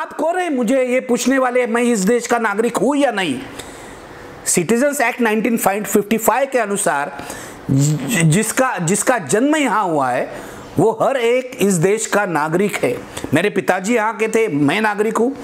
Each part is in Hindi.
आप कौन है मुझे ये पूछने वाले मैं इस देश का नागरिक हूं या नहीं? सिटीजन्स एक्ट 1955 के अनुसार जिसका जन्म यहाँ हुआ है वो हर एक इस देश का नागरिक है। मेरे पिताजी यहाँ के थे, मैं नागरिक हूँ।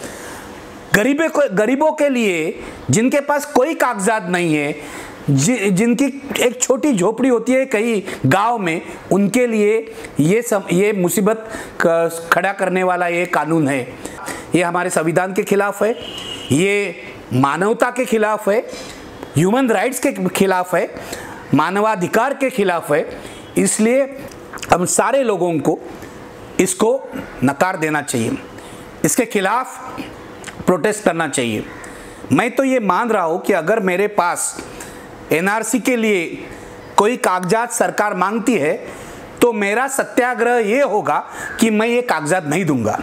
गरीबों के लिए जिनके पास कोई कागजात नहीं है, जिनकी एक छोटी झोपड़ी होती है कहीं गांव में, उनके लिए ये मुसीबत खड़ा करने वाला ये कानून है। ये हमारे संविधान के खिलाफ है, ये मानवता के खिलाफ है, ह्यूमन राइट्स के खिलाफ है, मानवाधिकार के खिलाफ है। इसलिए हम सारे लोगों को इसको नकार देना चाहिए, इसके खिलाफ प्रोटेस्ट करना चाहिए। मैं तो ये मान रहा हूँ कि अगर मेरे पास एनआरसी के लिए कोई कागजात सरकार मांगती है तो मेरा सत्याग्रह ये होगा कि मैं ये कागजात नहीं दूंगा।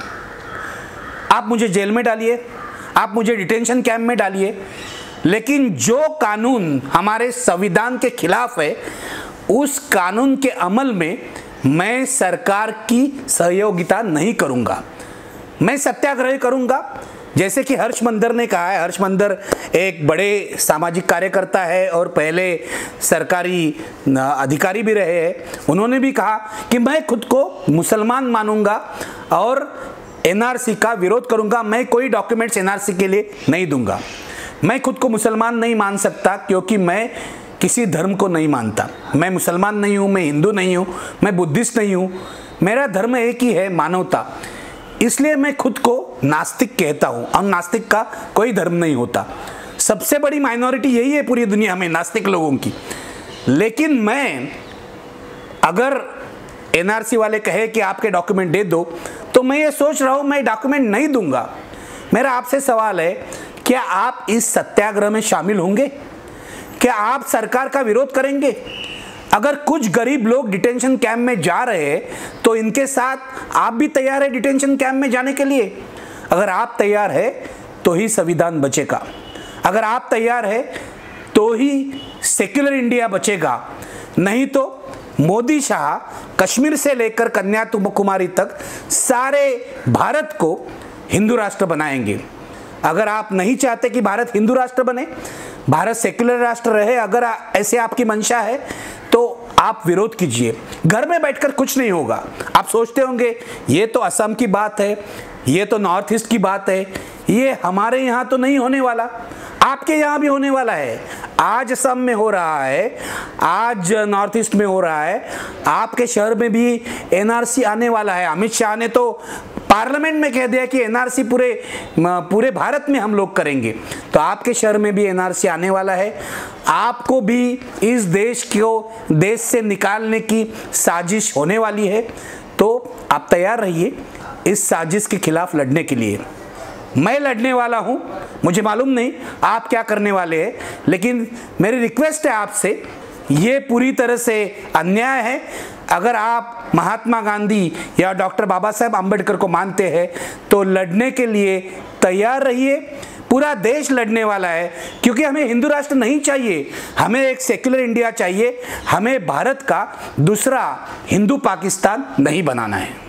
आप मुझे जेल में डालिए, आप मुझे डिटेंशन कैंप में डालिए, लेकिन जो कानून हमारे संविधान के खिलाफ है उस कानून के अमल में मैं सरकार की सहयोगिता नहीं करूंगा। मैं सत्याग्रह करूंगा, जैसे कि हर्ष मंदर ने कहा है। हर्ष मंदर एक बड़े सामाजिक कार्यकर्ता है और पहले सरकारी अधिकारी भी रहे हैं। उन्होंने भी कहा कि मैं खुद को मुसलमान मानूंगा और एनआरसी का विरोध करूंगा। मैं कोई डॉक्यूमेंट्स एनआरसी के लिए नहीं दूंगा। मैं खुद को मुसलमान नहीं मान सकता क्योंकि मैं किसी धर्म को नहीं मानता। मैं मुसलमान नहीं हूँ, मैं हिंदू नहीं हूँ, मैं बुद्धिस्ट नहीं हूँ। मेरा धर्म एक ही है, मानवता। इसलिए मैं खुद को नास्तिक कहता हूँ और नास्तिक का कोई धर्म नहीं होता। सबसे बड़ी माइनॉरिटी यही है पूरी दुनिया में, नास्तिक लोगों की। लेकिन मैं अगर एनआरसी वाले कहे कि आपके डॉक्यूमेंट दे दो तो मैं ये सोच रहा हूँ मैं डॉक्यूमेंट नहीं दूंगा। मेरा आपसे सवाल है, क्या आप इस सत्याग्रह में शामिल होंगे? क्या आप सरकार का विरोध करेंगे? अगर कुछ गरीब लोग डिटेंशन कैंप में जा रहे हैं तो इनके साथ आप भी तैयार है डिटेंशन कैंप में जाने के लिए? अगर आप तैयार है तो ही संविधान बचेगा। अगर आप तैयार है तो ही सेक्युलर इंडिया बचेगा। नहीं तो मोदी शाह कश्मीर से लेकर कन्याकुमारी तक सारे भारत को हिंदू राष्ट्र बनाएंगे। अगर आप नहीं चाहते कि भारत हिंदू राष्ट्र बने, भारत सेक्युलर राष्ट्र रहे, अगर ऐसे आपकी मंशा है तो आप विरोध कीजिए। घर में बैठकर कुछ नहीं होगा। आप सोचते होंगे ये तो असम की बात है, ये तो नॉर्थ ईस्ट की बात है, ये हमारे यहाँ तो नहीं होने वाला। आपके यहाँ भी होने वाला है। आज असम में हो रहा है, आज नॉर्थ ईस्ट में हो रहा है, आपके शहर में भी एनआरसी आने वाला है। अमित शाह ने तो पार्लियामेंट में कह दिया कि एनआरसी पूरे भारत में हम लोग करेंगे। तो आपके शहर में भी एनआरसी आने वाला है। आपको भी इस देश को देश से निकालने की साजिश होने वाली है। तो आप तैयार रहिए इस साजिश के खिलाफ लड़ने के लिए। मैं लड़ने वाला हूं, मुझे मालूम नहीं आप क्या करने वाले हैं, लेकिन मेरी रिक्वेस्ट है आपसे, ये पूरी तरह से अन्याय है। अगर आप महात्मा गांधी या डॉक्टर बाबा साहेब आम्बेडकर को मानते हैं तो लड़ने के लिए तैयार रहिए। पूरा देश लड़ने वाला है, क्योंकि हमें हिंदू राष्ट्र नहीं चाहिए, हमें एक सेक्युलर इंडिया चाहिए। हमें भारत का दूसरा हिंदू पाकिस्तान नहीं बनाना है।